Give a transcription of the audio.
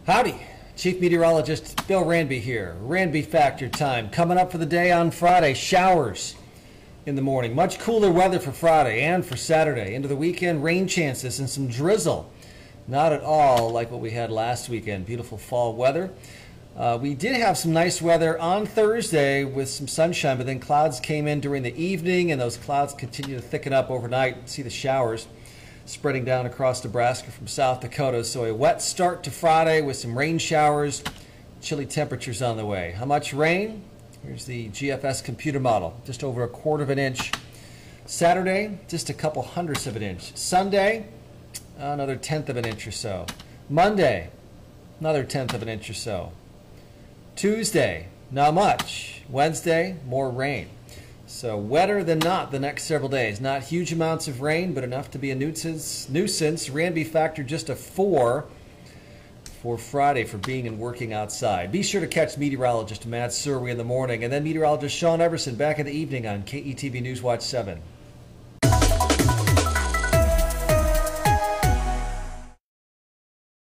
Howdy, Chief Meteorologist Bill Ranby here. Ranby Factor time. Coming up for the day on Friday, showers in the morning. Much cooler weather for Friday and for Saturday. Into the weekend, rain chances and some drizzle. Not at all like what we had last weekend. Beautiful fall weather. We did have some nice weather on Thursday with some sunshine, but then clouds came in during the evening, and those clouds continue to thicken up overnight. See the showers spreading down across Nebraska from South Dakota. So a wet start to Friday with some rain showers, chilly temperatures on the way. How much rain? Here's the GFS computer model, just over 1/4 of an inch. Saturday, just a couple hundredths of an inch. Sunday, another 1/10 of an inch or so. Monday, another 1/10 of an inch or so. Tuesday, not much. Wednesday, more rain. So wetter than not the next several days. Not huge amounts of rain, but enough to be a nuisance. Ranby Factor just a 4 for Friday for being and working outside. Be sure to catch meteorologist Matt Surwey in the morning, and then meteorologist Sean Everson back in the evening on KETV News Watch 7.